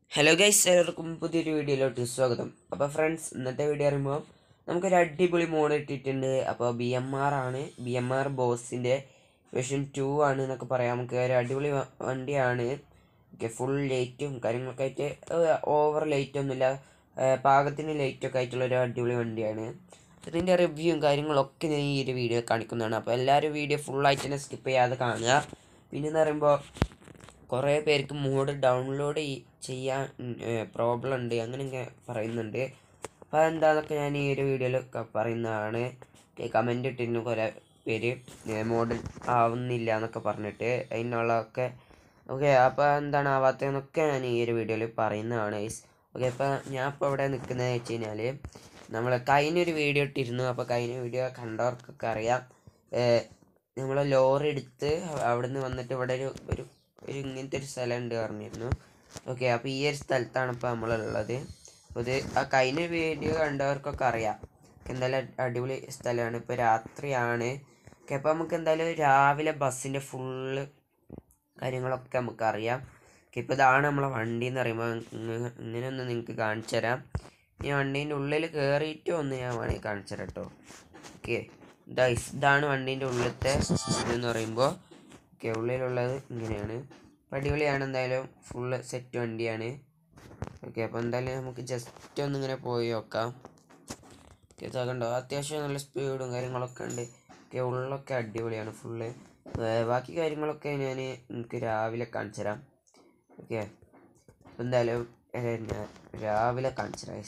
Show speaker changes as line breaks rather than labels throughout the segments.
Hello guys, എല്ലാവർക്കും പുതിയൊരു വീഡിയോയിലോട്ട് സ്വാഗതം. അപ്പോൾ ഫ്രണ്ട്സ്, ഇന്നത്തെ വീഡിയോ പറയുമ്പോൾ നമുക്കൊരു അടിപൊളി മോഡ് ഇട്ടിട്ടുണ്ട്. അപ്പോൾ BMR ആണ്, BMR ബോസിൻ്റെ വേർഷൻ 2 ആണ് എന്നൊക്കെ പറയാം. നമുക്ക് ഒരു അടിപൊളി വണ്ടിയാണ്. ഫുൾ ലൈറ്റും കാര്യങ്ങളൊക്കെ ആയിട്ട്, ഓവർ ലൈറ്റൊന്നുമില്ല, പാകത്തിന് ലൈറ്റൊക്കെ ആയിട്ടുള്ളൊരു അടിപൊളി വണ്ടിയാണ്. ഇതിൻ്റെ റിവ്യൂവും കാര്യങ്ങളൊക്കെ ഞാൻ ഈ ഒരു വീഡിയോ കാണിക്കുന്നതാണ്. അപ്പോൾ എല്ലാവരും വീഡിയോ ഫുള്ളായിട്ട് തന്നെ സ്കിപ്പ് ചെയ്യാതെ കാണുക. പിന്നെന്ന് പറയുമ്പോൾ കുറേ പേർക്ക് മോഡ് ഡൗൺലോഡ് ചെയ്യാൻ പ്രോബ്ലം ഉണ്ട് അങ്ങനെയൊക്കെ പറയുന്നുണ്ട്. അപ്പോൾ അതെന്താണെന്നൊക്കെ ഞാൻ ഈ ഒരു വീഡിയോയിൽ പറയുന്നതാണ്. കമൻ്റ് ഇട്ടിരുന്നു കുറേ പേര് മോഡ് ആവുന്നില്ല എന്നൊക്കെ പറഞ്ഞിട്ട്, അതിനുള്ളതൊക്കെ ഓക്കെ. അപ്പോൾ എന്താണ് ആവാത്തതെന്നൊക്കെ ഞാൻ ഈ ഒരു വീഡിയോയിൽ പറയുന്നതാണ്. ഓക്കെ, അപ്പോൾ ഞാൻ ഇപ്പോൾ ഇവിടെ നിൽക്കുന്നതെന്ന് വെച്ച് കഴിഞ്ഞാൽ, നമ്മൾ കഴിഞ്ഞൊരു വീഡിയോ ഇട്ടിരുന്നു. അപ്പോൾ കഴിഞ്ഞ വീഡിയോ കണ്ടവർക്കൊക്കെ അറിയാം, നമ്മൾ ലോറി എടുത്ത് അവിടെ നിന്ന് വന്നിട്ട് ഇവിടെ ഒരു ഇങ്ങനത്തെ ഒരു സ്ഥലം ഉണ്ട് പറഞ്ഞിരുന്നു. ഓക്കെ, അപ്പോൾ ഈ ഒരു സ്ഥലത്താണ് ഇപ്പോൾ നമ്മളുള്ളത്. അപ്പോൾ ഇത് ആ കഴിഞ്ഞ വീഡിയോ കണ്ടവർക്കൊക്കെ അറിയാം. എന്തായാലും അടിപൊളി സ്ഥലമാണ്. ഇപ്പോൾ രാത്രിയാണ്. ഓക്കെ, അപ്പോൾ നമുക്ക് എന്തായാലും രാവിലെ ബസ്സിൻ്റെ ഫുള്ള് കാര്യങ്ങളൊക്കെ നമുക്കറിയാം. ഓക്കെ, ഇപ്പോൾ ഇതാണ് നമ്മളെ വണ്ടി എന്ന് പറയുമ്പോൾ ഇങ്ങനെയൊന്ന് നിങ്ങൾക്ക് കാണിച്ചു തരാം. ഈ വണ്ടീൻ്റെ ഉള്ളിൽ കയറിയിട്ട് ഒന്ന് ഞാൻ വേണമെങ്കിൽ കാണിച്ചു തരാം കേട്ടോ. ഓക്കെ, ഇതാണ് വണ്ടീൻ്റെ ഉള്ളിലത്തെ ഇതെന്ന് പറയുമ്പോൾ. ഓക്കെ, ഉള്ളിലുള്ളത് ഇങ്ങനെയാണ്. അടിപൊളിയാണ്. എന്തായാലും ഫുള്ള് സെറ്റ് വണ്ടിയാണ്. ഓക്കെ, അപ്പോൾ എന്തായാലും നമുക്ക് ജസ്റ്റ് ഒന്നിങ്ങനെ പോയി നോക്കാം. ഓക്കെ, കണ്ടോ, അത്യാവശ്യം നല്ല സ്പീഡും കാര്യങ്ങളൊക്കെ ഉണ്ട്. ഓക്കെ, ഉള്ളൊക്കെ അടിപൊളിയാണ് ഫുള്ള്. ബാക്കി കാര്യങ്ങളൊക്കെ ഞാൻ നിങ്ങൾക്ക് രാവിലെ കാണിച്ചു തരാം. ഓക്കെ, അപ്പോൾ എന്തായാലും ഞാൻ രാവിലെ കാണിച്ചു തരാം.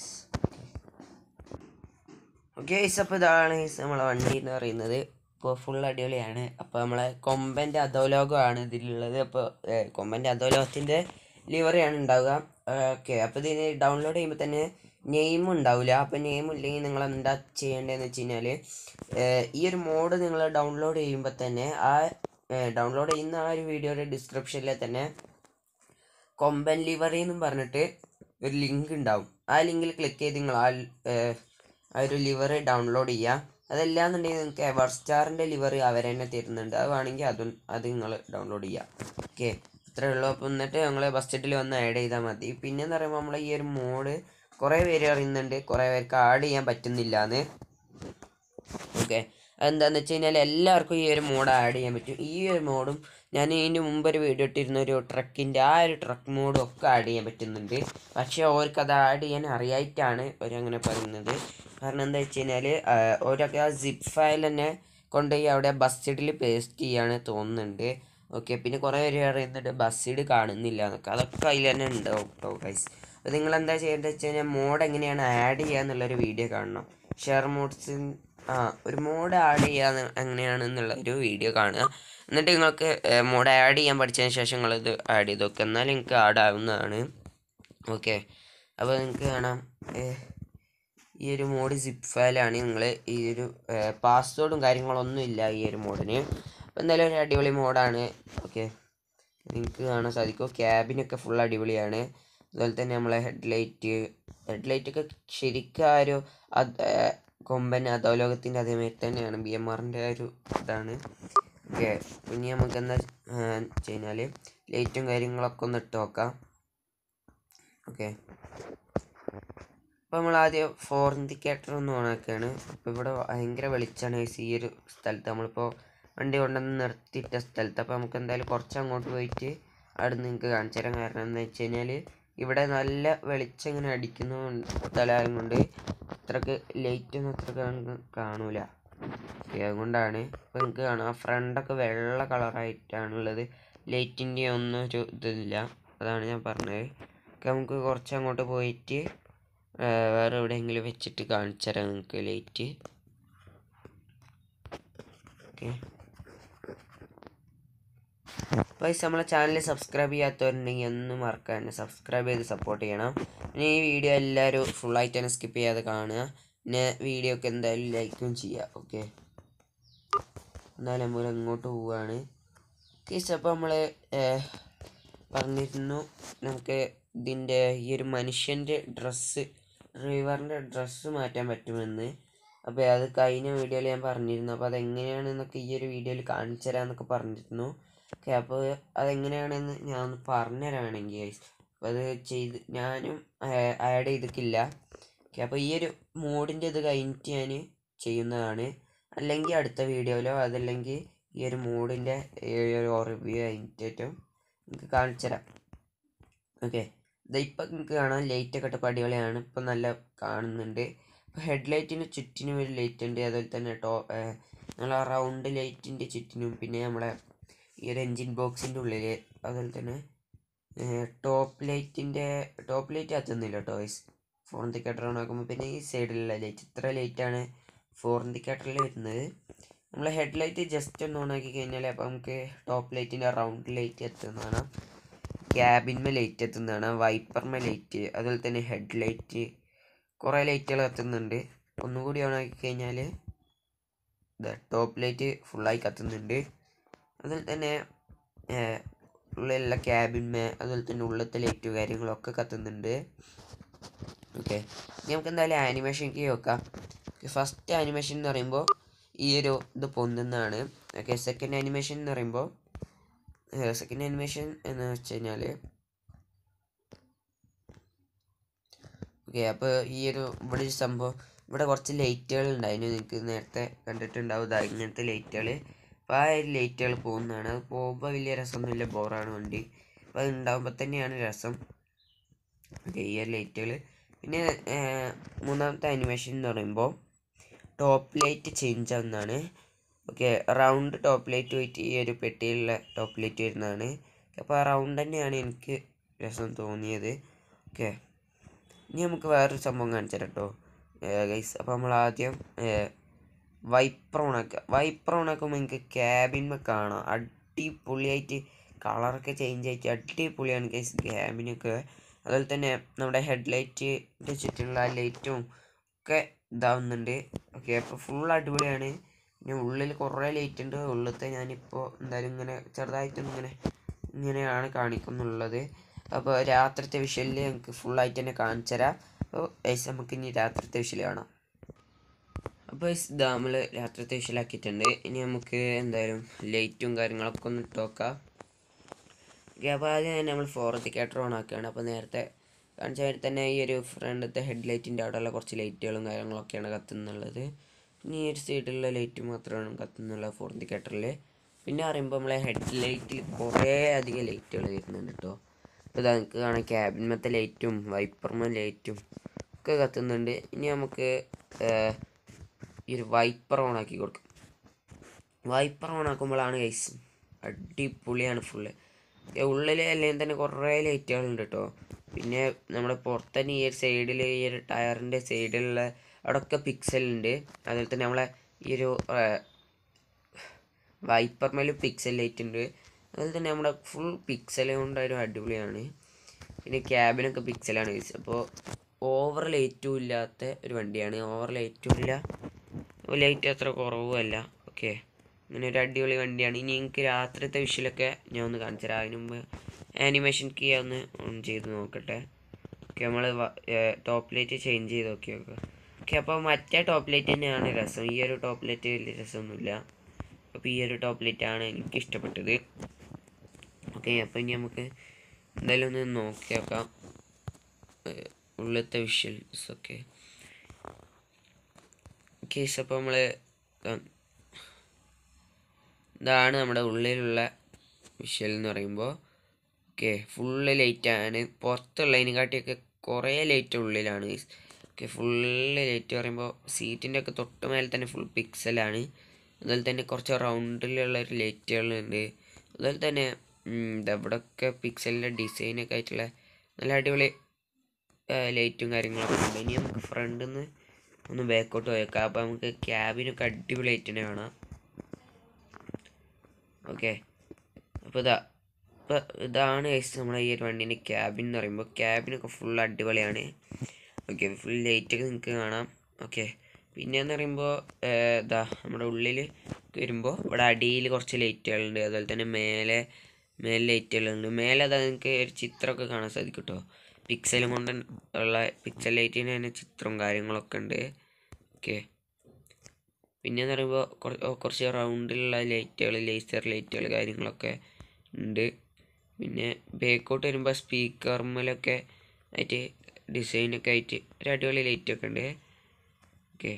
ഓക്കെ, അപ്പോൾ ഇതാണ് നമ്മളെ വണ്ടി എന്ന് പറയുന്നത്. ഇപ്പോൾ ഫുൾ അടിപൊളിയാണ്. അപ്പോൾ നമ്മളെ കൊമ്പൻ്റെ അധോലോകമാണ് ഇതിലുള്ളത്. അപ്പോൾ കൊമ്പൻ്റെ അധോലോകത്തിൻ്റെ ലിവറിയാണ് ഉണ്ടാവുക. ഓക്കെ, അപ്പോൾ ഇതിന് ഡൗൺലോഡ് ചെയ്യുമ്പോൾ തന്നെ നെയിം ഉണ്ടാവില്ല. അപ്പോൾ നെയിം ഇല്ലെങ്കിൽ നിങ്ങൾ എന്താ ചെയ്യേണ്ടതെന്ന് വെച്ച് കഴിഞ്ഞാൽ, ഈ ഒരു മോഡ് നിങ്ങൾ ഡൗൺലോഡ് ചെയ്യുമ്പോൾ തന്നെ ഡൗൺലോഡ് ചെയ്യുന്ന ആ ഒരു വീഡിയോയുടെ ഡിസ്ക്രിപ്ഷനിൽ തന്നെ കൊമ്പൻ ലിവറി എന്നും പറഞ്ഞിട്ട് ഒരു ലിങ്ക് ഉണ്ടാവും. ആ ലിങ്കിൽ ക്ലിക്ക് ചെയ്ത് നിങ്ങൾ ആ ഒരു ലിവർ ഡൗൺലോഡ് ചെയ്യുക. അതല്ലാന്നുണ്ടെങ്കിൽ നിങ്ങൾക്ക് എവർ സ്റ്റാറിൻ്റെ ലിവർ അവർ തന്നെ തരുന്നുണ്ട്. അത് വേണമെങ്കിൽ അത് നിങ്ങൾ ഡൗൺലോഡ് ചെയ്യുക. ഓക്കെ, ഇത്രയേ ഉള്ളൂ. അപ്പോൾ എന്നിട്ട് ഞങ്ങൾ ബസ് സ്റ്റേറ്റിൽ വന്ന് ആഡ് ചെയ്താൽ മതി. പിന്നെയെന്ന് പറയുമ്പോൾ നമ്മൾ ഈ ഒരു മോഡ് കുറേ പേര് അറിയുന്നുണ്ട്, കുറേ പേർക്ക് ആഡ് ചെയ്യാൻ പറ്റുന്നില്ല എന്ന്. ഓക്കെ, അതെന്താണെന്ന് വെച്ച് കഴിഞ്ഞാൽ എല്ലാവർക്കും ഈ ഒരു മോഡ് ആഡ് ചെയ്യാൻ പറ്റും. ഈ ഒരു മോഡും ഞാൻ ഇതിന് മുമ്പ് ഒരു വീഡിയോ ഇട്ടിരുന്ന ഒരു ട്രക്കിൻ്റെ ആ ഒരു ട്രക്ക് മോഡും ഒക്കെ ആഡ് ചെയ്യാൻ പറ്റുന്നുണ്ട്. പക്ഷേ അവർക്ക് അത് ആഡ് ചെയ്യാൻ അറിയായിട്ടാണ് അവരങ്ങനെ പറയുന്നത്. കാരണം എന്താ വെച്ച് കഴിഞ്ഞാൽ, അവരൊക്കെ ആ സിപ്പ് ഫയൽ തന്നെ കൊണ്ടുപോയി അവിടെ ബസ് സീഡിൽ പേസ്റ്റ് ചെയ്യാണ് തോന്നുന്നുണ്ട്. ഓക്കെ, പിന്നെ കുറേ പേര് അറിയുന്നുണ്ട് ബസ് സീഡ് കാണുന്നില്ല എന്നൊക്കെ. അതൊക്കെ അതിൽ തന്നെ ഉണ്ടാവും കേട്ടോ ഗൈസ്. അപ്പോൾ നിങ്ങൾ എന്താ ചെയ്യേണ്ടത് വെച്ച് കഴിഞ്ഞാൽ, മോഡ് എങ്ങനെയാണ് ആഡ് ചെയ്യുക എന്നുള്ളൊരു വീഡിയോ കാണണം. ഷെയർ മോഡ്സ് ഒരു മോഡ് ആഡ് ചെയ്യുക എങ്ങനെയാണെന്നുള്ള ഒരു വീഡിയോ കാണുക. എന്നിട്ട് നിങ്ങൾക്ക് മോഡ് ആഡ് ചെയ്യാൻ പഠിച്ചതിന് ശേഷം നിങ്ങളിത് ആഡ് ചെയ്ത് നോക്കുക. എന്നാൽ നിങ്ങൾക്ക് ആഡ് ആവുന്നതാണ്. ഓക്കെ, അപ്പോൾ നിങ്ങൾക്ക് കാണാം ഈ ഒരു മോഡ് സിപ്പ് ഫയലാണ്. നിങ്ങൾ ഈ ഒരു പാസ്വേഡും കാര്യങ്ങളൊന്നും ഇല്ല ഈ ഒരു മോഡിന്. അപ്പോൾ എന്തായാലും ഒരു അടിപൊളി മോഡാണ്. ഓക്കെ, നിങ്ങൾക്ക് കാണാൻ സാധിക്കും. ക്യാബിനൊക്കെ ഫുൾ അടിപൊളിയാണ്. അതുപോലെ തന്നെ നമ്മളെ ഹെഡ്ലൈറ്റൊക്കെ ശരിക്കും ആ ഒരു കൊമ്പൻ അധോലോകത്തിൻ്റെ അതേമാതിരി തന്നെയാണ്. BMRൻ്റെ ഒരു ഇതാണ്. ഓക്കെ, പിന്നെ നമുക്ക് എന്താ വെച്ച് കഴിഞ്ഞാൽ ലൈറ്റും കാര്യങ്ങളൊക്കെ ഒന്ന് ഇട്ട് നോക്കാം. ഓക്കെ, അപ്പോൾ നമ്മൾ ആദ്യം ഫോർ ഇൻഡിക്കേറ്റർ ഒന്ന് ഓണാക്കുകയാണ്. അപ്പോൾ ഇവിടെ ഭയങ്കര വെളിച്ചമാണ് ഈ ഒരു സ്ഥലത്ത്, നമ്മളിപ്പോൾ വണ്ടി കൊണ്ടുവന്ന് നിർത്തിയിട്ട സ്ഥലത്ത്. അപ്പോൾ നമുക്ക് എന്തായാലും കുറച്ച് അങ്ങോട്ട് പോയിട്ട് അവിടെ നിന്ന് നിങ്ങൾക്ക് കാണിച്ചു തരാം. കാരണം എന്താ വെച്ച് കഴിഞ്ഞാൽ, ഇവിടെ നല്ല വെളിച്ചം ഇങ്ങനെ അടിക്കുന്ന സ്ഥലമായത് കൊണ്ട് അത്രക്ക് ലൈറ്റൊന്നും അത്രക്ക് കാണൂല. അതുകൊണ്ടാണ്. ഇപ്പോൾ നിങ്ങൾക്ക് കാണാം, ഫ്രണ്ടൊക്കെ വെള്ള കളറായിട്ടാണുള്ളത്. ലൈറ്റിൻ്റെ ഒന്നും ഒരു ഇതില്ല. അതാണ് ഞാൻ പറഞ്ഞത്. നമുക്ക് കുറച്ച് അങ്ങോട്ട് പോയിട്ട് വേറെ എവിടെയെങ്കിലും വെച്ചിട്ട് കാണിച്ചു തരാം നിങ്ങൾക്ക് ലൈറ്റ്. ഓക്കെ, അപ്പോൾ നമ്മളെ ചാനൽ സബ്സ്ക്രൈബ് ചെയ്യാത്തവരുണ്ടെങ്കിൽ ഒന്നും മറക്കാണ്ട് സബ്സ്ക്രൈബ് ചെയ്ത് സപ്പോർട്ട് ചെയ്യണം. പിന്നെ ഈ വീഡിയോ എല്ലാവരും ഫുള്ളായിട്ട് തന്നെ സ്കിപ്പ് ചെയ്യാതെ കാണുക. പിന്നെ വീഡിയോ ഒക്കെ എന്തായാലും ലൈക്കും ചെയ്യുക. ഓക്കെ, എന്തായാലും നമ്മൾ അങ്ങോട്ട് പോവുകയാണ്. കേസ് അപ്പോൾ നമ്മൾ പറഞ്ഞിരുന്നു നമുക്ക് ഇതിൻ്റെ ഈ ഒരു മനുഷ്യൻ്റെ ഡ്രൈവറിൻ്റെ ഡ്രസ്സ് മാറ്റാൻ പറ്റുമെന്ന്. അപ്പോൾ അത് കഴിഞ്ഞ വീഡിയോയിൽ ഞാൻ പറഞ്ഞിരുന്നു. അപ്പോൾ അതെങ്ങനെയാണെന്നൊക്കെ ഈ ഒരു വീഡിയോയിൽ കാണിച്ചു തരാമെന്നൊക്കെ പറഞ്ഞിരുന്നു. ഓക്കെ, അപ്പോൾ അതെങ്ങനെയാണെന്ന് ഞാൻ ഒന്ന് പറഞ്ഞു തരാണെങ്കിൽ അപ്പോൾ അത് ഞാനും ആഡ് ചെയ്തിട്ടില്ല. ഓക്കെ, അപ്പോൾ ഈ ഒരു മോഡിൻ്റെ ഇത് കഴിഞ്ഞിട്ട് ഞാൻ ചെയ്യുന്നതാണ്. അല്ലെങ്കിൽ അടുത്ത വീഡിയോയിലോ അതല്ലെങ്കിൽ ഈ ഒരു മോഡിൻ്റെ റിവ്യൂ കഴിഞ്ഞിട്ടും നിങ്ങൾക്ക് കാണിച്ചു തരാം. ഓക്കെ, ഇപ്പം നിങ്ങൾക്ക് കാണാം ലൈറ്റൊക്കെ ഇട്ടപ്പോൾ അടിപൊളിയാണ്. ഇപ്പം നല്ല കാണുന്നുണ്ട്. ഇപ്പോൾ ഹെഡ്ലൈറ്റിന് ചുറ്റിനും ഒരു ലൈറ്റ് ഉണ്ട്. അതുപോലെ തന്നെ നമ്മളെ റൗണ്ട് ലൈറ്റിൻ്റെ ചുറ്റിനും, പിന്നെ നമ്മളെ ഈ ഒരു എൻജിൻ ബോക്സിൻ്റെ ഉള്ളിൽ, അതുപോലെ തന്നെ ടോപ്പ് ലൈറ്റ് കത്തുന്നില്ല കേട്ടോ ഗൈസ്. ഫോർ ഇൻഡിക്കേറ്റർ ഓൺ ആക്കുമ്പോൾ പിന്നെ ഈ സൈഡിലുള്ള ലൈറ്റ്, ഇത്ര ലൈറ്റാണ് ഫോർ ഇൻഡിക്കേറ്ററിൽ വരുന്നത്. നമ്മൾ ഹെഡ്ലൈറ്റ് ജസ്റ്റ് ഒന്ന് ഓൺ ആക്കി കഴിഞ്ഞാൽ അപ്പോൾ നമുക്ക് ടോപ്പ് ലൈറ്റിൻ്റെ റൗണ്ട് ലൈറ്റ് എത്തുന്നതാണ്, ക്യാബിന്മേ ലൈറ്റ് എത്തുന്നതാണ്, വൈപ്പർമേ ലൈറ്റ്, അതുപോലെ തന്നെ ഹെഡ് ലൈറ്റ്, കുറേ ലൈറ്റുകൾ കത്തുന്നുണ്ട്. ഒന്നുകൂടി ഓൺ ആക്കി കഴിഞ്ഞാൽ ടോപ്പ് ലൈറ്റ് ഫുള്ളായി കത്തുന്നുണ്ട്. അതുപോലെ തന്നെ ഉള്ളിലുള്ള ക്യാബിന്മേ അതുപോലെ തന്നെ ഉള്ളത്തെ ലൈറ്റ് കാര്യങ്ങളൊക്കെ കത്തുന്നുണ്ട്. ഓക്കെ, ഇനി നമുക്ക് എന്തായാലും ആനിമേഷനിലേക്ക് നോക്കാം. ഫസ്റ്റ് ആനിമേഷൻ എന്ന് പറയുമ്പോൾ ഈ ഒരു ഇത് പൊന്തുന്നതാണ്. ഓക്കെ, സെക്കൻഡ് ആനിമേഷൻ എന്ന് പറയുമ്പോൾ സെക്കൻഡ് ആനിമേഷൻ എന്ന് വെച്ച് കഴിഞ്ഞാൽ ഓക്കെ, അപ്പോൾ ഈ ഒരു ഇവിടെ ഒരു സംഭവം, ഇവിടെ കുറച്ച് ലൈറ്റുകൾ ഉണ്ടായിരുന്നു, നിങ്ങൾക്ക് നേരത്തെ കണ്ടിട്ടുണ്ടാവും ഇങ്ങനത്തെ ലൈറ്റുകൾ. അപ്പോൾ ആ ഒരു ലൈറ്റുകൾ പോകുന്നതാണ്. അത് പോകുമ്പോൾ വലിയ രസമൊന്നുമില്ല, ബോറാണ് വണ്ടി. അപ്പോൾ അത് ഉണ്ടാകുമ്പോൾ തന്നെയാണ് രസം. ഓക്കെ, ഈ ഒരു ലൈറ്റുകൾ. പിന്നെ മൂന്നാമത്തെ ആനിമേഷൻ എന്ന് പറയുമ്പോൾ ടോപ്പ് ലൈറ്റ് ചേഞ്ച് ആവുന്നതാണ്. ഓക്കെ, റൗണ്ട് ടോപ്പ് ലൈറ്റ് പോയിട്ട് ഈ ഒരു പെട്ടിയിലുള്ള ടോപ്പ് ലൈറ്റ് വരുന്നതാണ്. അപ്പോൾ ആ റൗണ്ട് തന്നെയാണ് എനിക്ക് രസം തോന്നിയത്. ഓക്കെ, ഇനി നമുക്ക് വേറൊരു സംഭവം കാണിച്ചു തരാം കേട്ടോ ഗൈസ്. അപ്പോൾ നമ്മൾ ആദ്യം വൈപ്പർ ഓണാക്കുക. വൈപ്പർ ഓണാക്കുമ്പോൾ എനിക്ക് ക്യാബിന്മേ കാണാം അടിപൊളിയായിട്ട് കളറൊക്കെ ചേഞ്ച് ആയിട്ട് അടിപൊളിയാണ് ഗൈസ് ക്യാബിനൊക്കെ. അതുപോലെ തന്നെ നമ്മുടെ ഹെഡ്ലൈറ്റിൻ്റെ ചുറ്റുമുള്ള ലൈറ്റും ഒക്കെ ഇതാവുന്നുണ്ട്. ഓക്കെ, അപ്പോൾ ഫുൾ അടിപൊളിയാണ്. പിന്നെ ഉള്ളിൽ കുറേ ലൈറ്റ് ഉണ്ട്. ഉള്ളിലത്തെ ഞാനിപ്പോൾ എന്തായാലും ഇങ്ങനെ ചെറുതായിട്ടൊന്നും ഇങ്ങനെയാണ് കാണിക്കുന്നുള്ളത്. അപ്പോൾ രാത്രിത്തെ വിഷ്വലിൽ നമുക്ക് ഫുള്ളായിട്ട് തന്നെ കാണിച്ചു തരാം. അപ്പോൾ ഗൈസ് നമുക്ക് ഇനി രാത്രിത്തെ വിഷ്വൽ കാണാം. അപ്പോൾ ഇതാ നമ്മൾ രാത്രിത്തെ വിഷ്വലാക്കിയിട്ടുണ്ട്. ഇനി നമുക്ക് എന്തായാലും ലൈറ്റും കാര്യങ്ങളൊക്കെ ഒന്ന് ഇട്ട് നോക്കാം. ഓക്കെ, അപ്പോൾ ആദ്യം തന്നെ നമ്മൾ ഫോർ ഇൻഡിക്കേറ്റർ ഓൺ ആക്കുകയാണ്. അപ്പോൾ നേരത്തെ കാണിച്ച മാതിരി തന്നെ ഈ ഒരു ഫ്രണ്ടത്തെ ഹെഡ്ലൈറ്റിൻ്റെ അവിടെയുള്ള കുറച്ച് ലൈറ്റുകളും കാര്യങ്ങളൊക്കെയാണ് കത്തുന്നുള്ളത്. ഇനി ഈ ഒരു സൈഡിലുള്ള ലൈറ്റ് മാത്രമാണ് കത്തുന്നുള്ളത് ഫോർ ഇൻഡിക്കേറ്ററിൽ. പിന്നെ പറയുമ്പോൾ നമ്മളെ ഹെഡ്ലൈറ്റിൽ കുറേ അധികം ലൈറ്റുകൾ വരുന്നുണ്ട് കേട്ടോ. അപ്പോൾ ഇതാ നിങ്ങൾക്ക് കാണാം ക്യാബിൻമത്തെ ലൈറ്റും വൈപ്പർമ ലൈറ്റും ഒക്കെ കത്തുന്നുണ്ട്. ഇനി നമുക്ക് ഈ ഒരു വൈപ്പർ ഓൺ ആക്കി കൊടുക്കും. വൈപ്പർ ഓൺ ആക്കുമ്പോഴാണ് ഗൈസ് അടിപൊളിയാണ് ഫുള്ള്. ഉള്ളിൽ അല്ലെങ്കിൽ തന്നെ കുറേ ലൈറ്റുകളുണ്ട് കേട്ടോ. പിന്നെ നമ്മുടെ പുറത്ത് തന്നെ ഈ ഒരു സൈഡിൽ ഈ ഒരു ടയറിൻ്റെ സൈഡിലുള്ള അവിടെയൊക്കെ പിക്സലുണ്ട്. അതുപോലെ തന്നെ നമ്മളെ ഈ ഒരു വൈപ്പർമേലും പിക്സൽ ലൈറ്റ് ഉണ്ട്. അതുപോലെ തന്നെ നമ്മുടെ ഫുൾ പിക്സൽ കൊണ്ടൊരു അടിപൊളിയാണ്. പിന്നെ ക്യാബിനൊക്കെ പിക്സലാണ് ഗൈസ്. അപ്പോൾ ഓവർ ലൈറ്റും ഇല്ലാത്ത ഒരു വണ്ടിയാണ്. ഓവർ ലൈറ്റും ഇല്ല, ലൈറ്റ് അത്ര കുറവുമല്ല. ഓക്കെ, അങ്ങനെ ഒരു അടിപൊളി വണ്ടിയാണ്. ഇനി എനിക്ക് രാത്രിത്തെ വിഷ്വലൊക്കെ ഞാൻ ഒന്ന് കാണിച്ചു തരാം. അതിന് മുമ്പ് ആനിമേഷൻ കീ ഒന്ന് ഓൺ ചെയ്ത് നോക്കട്ടെ. ഓക്കെ, നമ്മൾ ടോപ്പ് ലൈറ്റ് ചേഞ്ച് ചെയ്ത് നോക്കി നോക്കുക. ഓക്കെ, അപ്പോൾ മറ്റേ ടോപ്പ് ലൈറ്റ് തന്നെയാണ് രസം. ഈ ഒരു ടോപ്പ് ലൈറ്റ് വലിയ രസമൊന്നുമില്ല. അപ്പോൾ ഈ ഒരു ടോപ്പ് ലൈറ്റാണ് എനിക്ക് ഇഷ്ടപ്പെട്ടത്. ഓക്കെ, അപ്പോൾ ഇനി നമുക്ക് എന്തായാലും ഒന്ന് നോക്കി നോക്കാം ഉള്ളിലത്തെ വിഷ്വൽസ് ഒക്കെ. കേസ് അപ്പോൾ നമ്മൾ ഇതാണ് നമ്മുടെ ഉള്ളിലുള്ള വിഷ്വൽ എന്ന് പറയുമ്പോൾ. ഓക്കെ, ഫുള്ള് ലൈറ്റാണ്. പുറത്തുള്ളതിനെക്കാട്ടിയൊക്കെ കുറേ ലൈറ്റ് ഉള്ളിലാണ്. ഓക്കെ, ഫുള്ള് ലൈറ്റ് പറയുമ്പോൾ സീറ്റിൻ്റെ ഒക്കെ തൊട്ട് മേലെ തന്നെ ഫുൾ പിക്സലാണ്. അതുപോലെ തന്നെ കുറച്ച് റൗണ്ടിലുള്ളൊരു ലൈറ്റുകളുണ്ട്. അതുപോലെ തന്നെ ഇവിടെയൊക്കെ പിക്സലിൻ്റെ ഡിസൈനൊക്കെ ആയിട്ടുള്ള നല്ല അടിപൊളി ലൈറ്റും കാര്യങ്ങളൊക്കെ ഉണ്ട്. ഇനി നമുക്ക് ഫ്രണ്ടിൽ നിന്ന് ഒന്ന് ബാക്കോട്ട് പോയേക്കാം. അപ്പോൾ നമുക്ക് ക്യാബിനൊക്കെ അടിപൊളി ലൈറ്റ് തന്നെ കാണാം. ഓക്കെ, അപ്പോൾ ഇതാണ് നമ്മളെ ഈ ഒരു വണ്ടീൻ്റെ ക്യാബിൻ എന്ന് പറയുമ്പോൾ. ക്യാബിനൊക്കെ ഫുൾ അടിപൊളിയാണ്. ഓക്കെ, ഫുൾ ലൈറ്റൊക്കെ നിങ്ങൾക്ക് കാണാം. ഓക്കെ, പിന്നെയെന്ന് പറയുമ്പോൾ നമ്മുടെ ഉള്ളിൽ വരുമ്പോൾ ഇവിടെ അടിയിൽ കുറച്ച് ലൈറ്റുകളുണ്ട്. അതുപോലെ തന്നെ മേലെ ലൈറ്റുകളുണ്ട്. മേലെ നിങ്ങൾക്ക് ഒരു ചിത്രമൊക്കെ കാണാൻ സാധിക്കും കേട്ടോ. പിക്സലും കൊണ്ട് ഉള്ള പിക്സൽ ലൈറ്റിന് തന്നെ ചിത്രവും കാര്യങ്ങളൊക്കെ ഉണ്ട്. ഓക്കെ, പിന്നെയെന്ന് പറയുമ്പോൾ കുറച്ച് റൗണ്ടിലുള്ള ലൈറ്റുകൾ, ലേസർ ലൈറ്റുകൾ കാര്യങ്ങളൊക്കെ ഉണ്ട്. പിന്നെ ബേക്കോട്ട് വരുമ്പോൾ സ്പീക്കർമേലൊക്കെ ആയിട്ട് ഡിസൈനൊക്കെ ആയിട്ട് ഒരു അടിപൊളി ലൈറ്റൊക്കെ ഉണ്ട്. ഓക്കെ,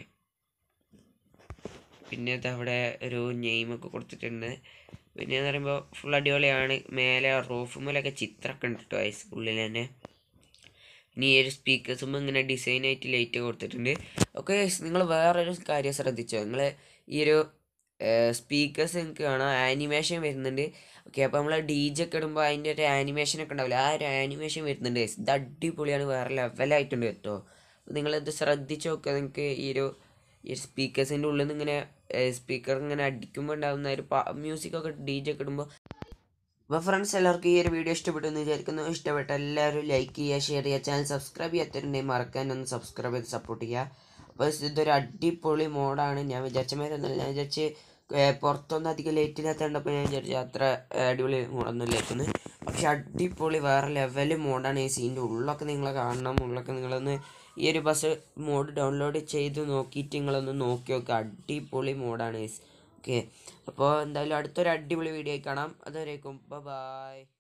പിന്നെ അതവിടെ ഒരു നെയിമൊക്കെ കൊടുത്തിട്ടുണ്ട്. പിന്നെ എന്ന് പറയുമ്പോൾ ഫുൾ അടിപൊളിയാണ്. മേലെ റൂഫുമേലൊക്കെ ചിത്രമൊക്കെ ഉണ്ട് കേട്ടോ ഉള്ളിൽ തന്നെ. ഇനി ഈ ഒരു സ്പീക്കേഴ്സുമ്പോൾ ഇങ്ങനെ ഡിസൈനായിട്ട് ലൈറ്റ് കൊടുത്തിട്ടുണ്ട്. ഓക്കെ, നിങ്ങൾ വേറൊരു കാര്യം ശ്രദ്ധിച്ചോ? നിങ്ങൾ ഈ ഒരു സ്പീക്കേഴ്സ് നിങ്ങൾക്ക് കാണാം ആനിമേഷൻ വരുന്നുണ്ട്. ഓക്കെ, അപ്പോൾ നമ്മൾ DJ ഒക്കെ ഇടുമ്പോൾ അതിൻ്റെ ഒരു ആനിമേഷനൊക്കെ ഉണ്ടാവില്ല, ആ ഒരു ആനിമേഷൻ വരുന്നുണ്ട്. ഇത് അടിപൊളിയാണ്, വേറെ ലെവലായിട്ടുണ്ട് കേട്ടോ. നിങ്ങളിത് ശ്രദ്ധിച്ച് നോക്കുക. നിങ്ങൾക്ക് ഈ സ്പീക്കേഴ്സിൻ്റെ ഉള്ളിൽ നിന്ന് ഇങ്ങനെ സ്പീക്കർ ഇങ്ങനെ അടിക്കുമ്പോൾ ഉണ്ടാകുന്ന ഒരു മ്യൂസിക്കൊക്കെ DJ ഒക്കെ ഇടുമ്പോൾ. അപ്പോൾ ഫ്രണ്ട്സ്, എല്ലാവർക്കും ഈ ഒരു വീഡിയോ ഇഷ്ടപ്പെട്ടു എന്ന് വിചാരിക്കുന്നു. ഇഷ്ടപ്പെട്ട എല്ലാവരും ലൈക്ക് ചെയ്യുക, ഷെയർ ചെയ്യുക, ചാനൽ സബ്സ്ക്രൈബ് ചെയ്യാത്തവരുണ്ടെങ്കിൽ മറക്കാനൊന്ന് സബ്സ്ക്രൈബ് ചെയ്ത് സപ്പോർട്ട് ചെയ്യുക. അപ്പോൾ ഇതൊരു അടിപൊളി മോഡാണ്. ഞാൻ വിചാരിച്ച മാതിരി ഒന്നുമില്ല. ഞാൻ വിചാരിച്ച് പുറത്തൊന്നും അധികം ലൈറ്റ് ഇല്ലാത്തതുകൊണ്ടപ്പോൾ ഞാൻ വിചാരിച്ചു അത്ര അടിപൊളി മോഡൊന്നും ഇല്ലായിരുന്നു. പക്ഷെ അടിപൊളി വേറെ ലെവൽ മോഡാണ്. ഈ സീൻ്റെ ഉള്ളൊക്കെ നിങ്ങൾ കാണണം. ഉള്ളൊക്കെ നിങ്ങളൊന്ന് ഈ ഒരു ബസ് മോഡ് ഡൗൺലോഡ് ചെയ്ത് നോക്കിയിട്ട് നിങ്ങളൊന്ന് നോക്കി നോക്കുക. അടിപൊളി മോഡാണ്. ഓക്കെ, അപ്പോൾ എന്തായാലും അടുത്തൊരു അടിപൊളി വീഡിയോ കാണാം. അതുവരേക്കും ബൈ.